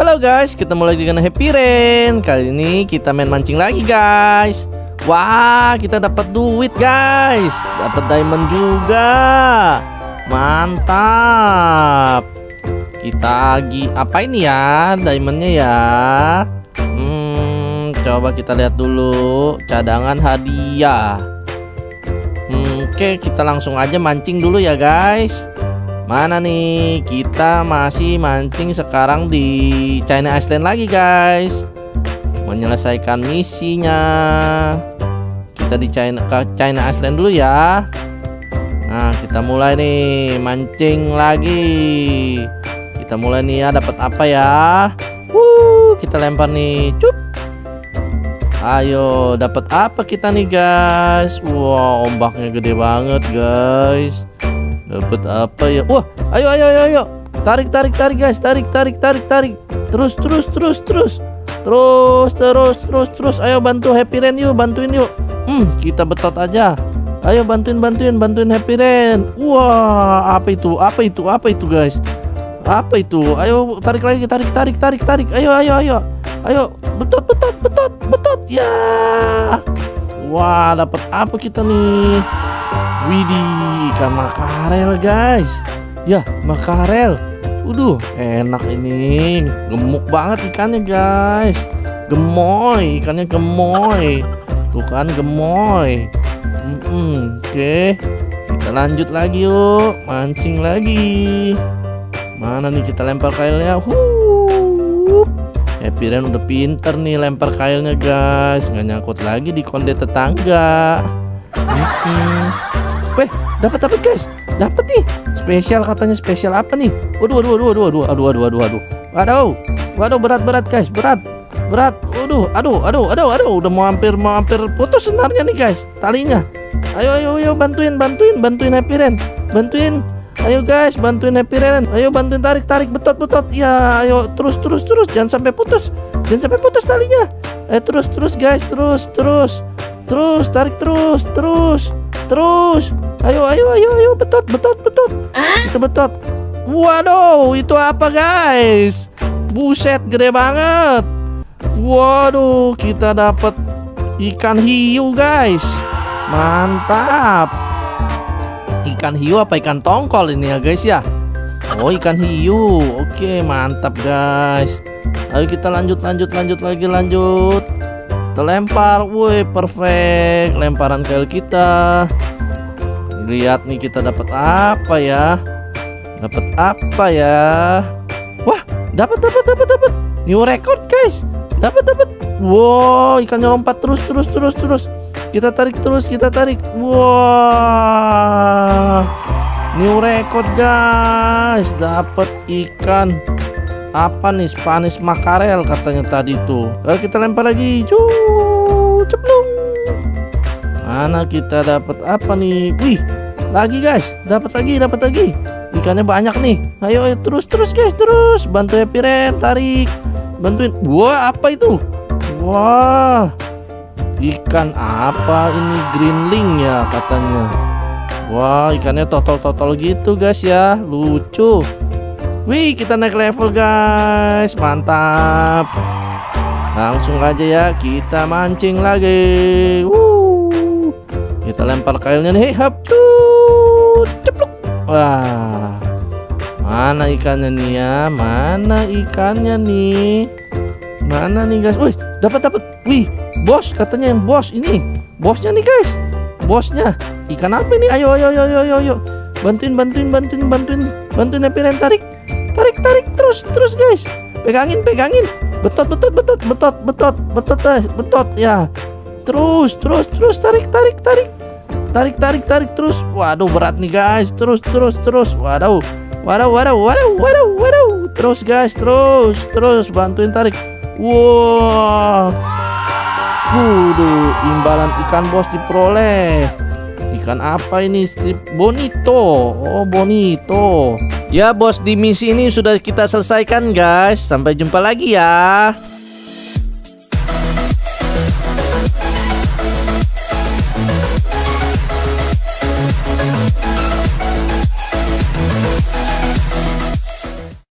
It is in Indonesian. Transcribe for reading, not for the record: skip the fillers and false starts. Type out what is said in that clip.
Halo guys, ketemu lagi dengan Happy Rain. Kali ini kita main mancing lagi guys. Wah, kita dapat duit guys. Dapat diamond juga. Mantap. Kita lagi apa ini ya diamondnya ya? Coba kita lihat dulu cadangan hadiah. Oke, kita langsung aja mancing dulu ya guys. Mana nih, kita masih mancing sekarang di China Island lagi guys. Menyelesaikan misinya. Kita di China Island dulu ya. Nah, kita mulai nih mancing lagi. Kita mulai nih ya, dapat apa ya? Kita lempar nih, cup. Ayo, dapat apa kita nih guys? Wah, ombaknya gede banget guys. Dapat apa ya? Wah, ayo. Tarik guys, tarik. Terus. Ayo bantu Happy Rain yuk, bantuin yuk. Kita betot aja. Ayo bantuin Happy Rain. Wah, apa itu guys? Apa itu? Ayo tarik lagi, tarik. Ayo, betot. Ya. Wah, dapat apa kita nih? Widih, ikan makarel guys. Ya, makarel. Enak ini. Gemuk banget ikannya guys. Ikannya gemoy. Tuh kan gemoy. Oke. Kita lanjut lagi yuk. Mancing lagi. Mana nih kita lempar kailnya? Happy Rain udah pinter nih lempar kailnya guys. Nggak nyangkut lagi di konde tetangga. Weh, dapat guys. Dapat nih. Spesial katanya, spesial apa nih? Waduh. Waduh, berat guys, berat. Aduh, udah mau hampir putus sebenarnya nih guys talinya. Ayo bantuin Happy Rain. Bantuin. Ayo guys, bantuin Happy Rain. Ayo bantuin tarik betot. Ya, ayo terus. Jangan sampai putus talinya. Terus guys, terus. Tarik terus. Ayo betot. Kita betot. Waduh, itu apa guys? Buset, gede banget. Waduh, kita dapat ikan hiu guys. Mantap. Ikan hiu apa ikan tongkol ini ya guys ya? Oh, ikan hiu. Oke, mantap guys. Ayo kita lanjut. Kita lempar. Woi, perfect. Lemparan kail kita. Lihat nih kita dapat apa ya? Wah, dapat. New record guys. Dapat. Wow, ikannya lompat terus. Kita tarik. Wah. New record guys. Dapat ikan apa nih? Spanish makarel katanya tadi tuh. Ayo kita lempar lagi. Ceplung. Mana kita dapat apa nih? Wih, lagi guys. Dapat lagi. Ikannya banyak nih. Ayo terus guys, terus. Bantu Happy Rain, tarik. Bantuin. Wah, apa itu? Wah. Ikan apa ini? Greenling ya katanya. Wah, ikannya totol gitu guys ya. Lucu. Wih, kita naik level guys. Mantap. Langsung aja ya, kita mancing lagi. Kita lempar kailnya nih. Cepluk. Wah. Mana ikannya nih ya? Mana nih guys? Wih, dapat. Wih, bos katanya yang bos ini. Bosnya nih guys. Bosnya. Ikan apa ini? Ayo. Bantuin Happy Rain, tarik. Terus guys. Pegangin. Betot ya. Terus tarik terus. Waduh, berat nih guys. Terus. Waduh. Terus guys, terus bantuin tarik. Wow. Imbalan ikan bos diperoleh. Ikan apa ini? Strip bonito. Oh, bonito. Ya bos, di misi ini sudah kita selesaikan guys. Sampai jumpa lagi ya.